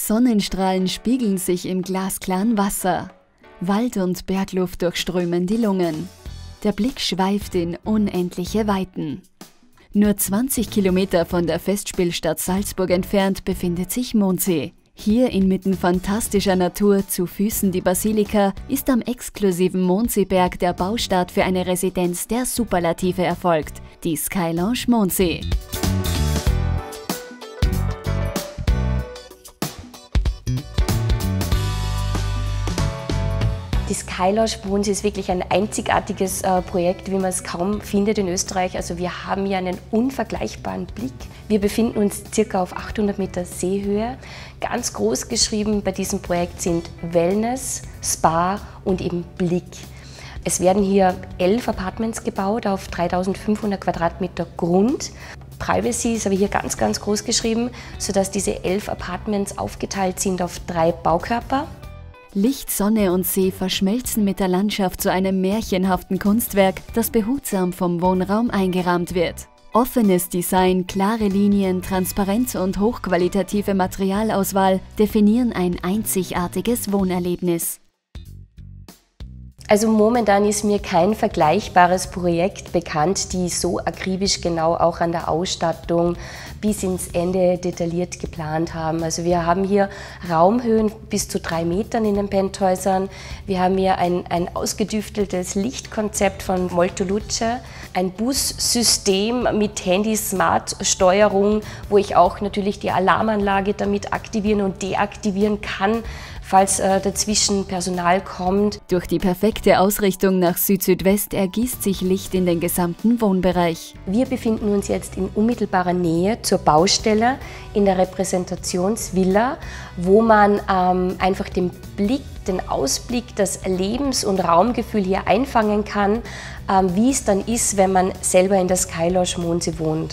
Sonnenstrahlen spiegeln sich im glasklaren Wasser. Wald- und Bergluft durchströmen die Lungen. Der Blick schweift in unendliche Weiten. Nur 20 Kilometer von der Festspielstadt Salzburg entfernt befindet sich Mondsee. Hier inmitten fantastischer Natur, zu Füßen die Basilika, ist am exklusiven Mondseeberg der Baustart für eine Residenz der Superlative erfolgt, die Sky Lounge Mondsee. Die Sky Lounge Mondsee ist wirklich ein einzigartiges Projekt, wie man es kaum findet in Österreich. Also wir haben hier einen unvergleichbaren Blick. Wir befinden uns ca. auf 800 Meter Seehöhe. Ganz groß geschrieben bei diesem Projekt sind Wellness, Spa und eben Blick. Es werden hier 11 Apartments gebaut auf 3500 Quadratmeter Grund. Privacy ist aber hier ganz groß geschrieben, sodass diese 11 Apartments aufgeteilt sind auf 3 Baukörper. Licht, Sonne und See verschmelzen mit der Landschaft zu einem märchenhaften Kunstwerk, das behutsam vom Wohnraum eingerahmt wird. Offenes Design, klare Linien, Transparenz und hochqualitative Materialauswahl definieren ein einzigartiges Wohnerlebnis. Also momentan ist mir kein vergleichbares Projekt bekannt, die so akribisch genau auch an der Ausstattung bis ins Ende detailliert geplant haben. Also wir haben hier Raumhöhen bis zu 3 Metern in den Penthäusern. Wir haben hier ein ausgedüfteltes Lichtkonzept von Moltoluce, ein Bussystem mit Handy-Smart-Steuerung, wo ich auch natürlich die Alarmanlage damit aktivieren und deaktivieren kann, falls dazwischen Personal kommt. Durch die perfekte Ausrichtung nach Süd-Südwest ergießt sich Licht in den gesamten Wohnbereich. Wir befinden uns jetzt in unmittelbarer Nähe zur Baustelle in der Repräsentationsvilla, wo man einfach den Blick, den Ausblick, das Lebens- und Raumgefühl hier einfangen kann, wie es dann ist, wenn man selber in der Sky Lounge Mondsee wohnt.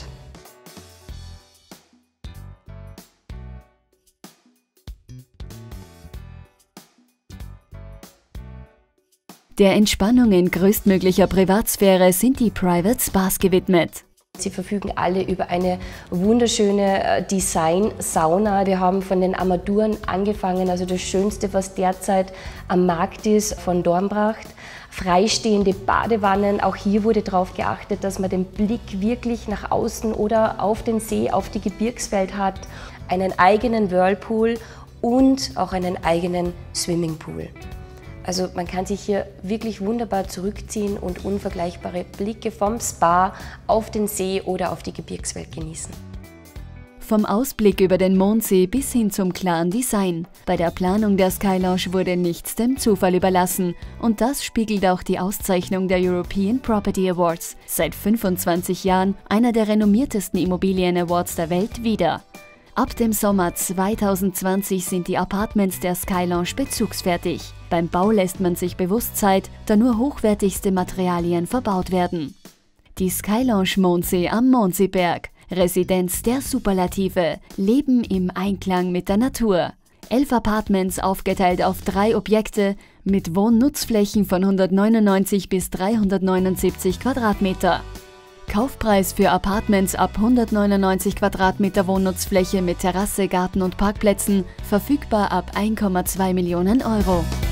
Der Entspannung in größtmöglicher Privatsphäre sind die Private Spas gewidmet. Sie verfügen alle über eine wunderschöne Design-Sauna. Wir haben von den Armaturen angefangen, also das Schönste, was derzeit am Markt ist, von Dornbracht. Freistehende Badewannen, auch hier wurde darauf geachtet, dass man den Blick wirklich nach außen oder auf den See, auf die Gebirgswelt hat. Einen eigenen Whirlpool und auch einen eigenen Swimmingpool. Also man kann sich hier wirklich wunderbar zurückziehen und unvergleichbare Blicke vom Spa auf den See oder auf die Gebirgswelt genießen. Vom Ausblick über den Mondsee bis hin zum klaren Design. Bei der Planung der Sky Lounge wurde nichts dem Zufall überlassen. Und das spiegelt auch die Auszeichnung der European Property Awards, seit 25 Jahren einer der renommiertesten Immobilien-Awards der Welt, wider. Ab dem Sommer 2020 sind die Apartments der Sky Lounge bezugsfertig. Beim Bau lässt man sich bewusst Zeit, da nur hochwertigste Materialien verbaut werden. Die Sky Lounge Mondsee am Mondseeberg, Residenz der Superlative, Leben im Einklang mit der Natur. 11 Apartments aufgeteilt auf 3 Objekte mit Wohnnutzflächen von 199 bis 379 Quadratmeter. Kaufpreis für Apartments ab 199 Quadratmeter Wohnnutzfläche mit Terrasse, Garten und Parkplätzen, verfügbar ab 1,2 Millionen Euro.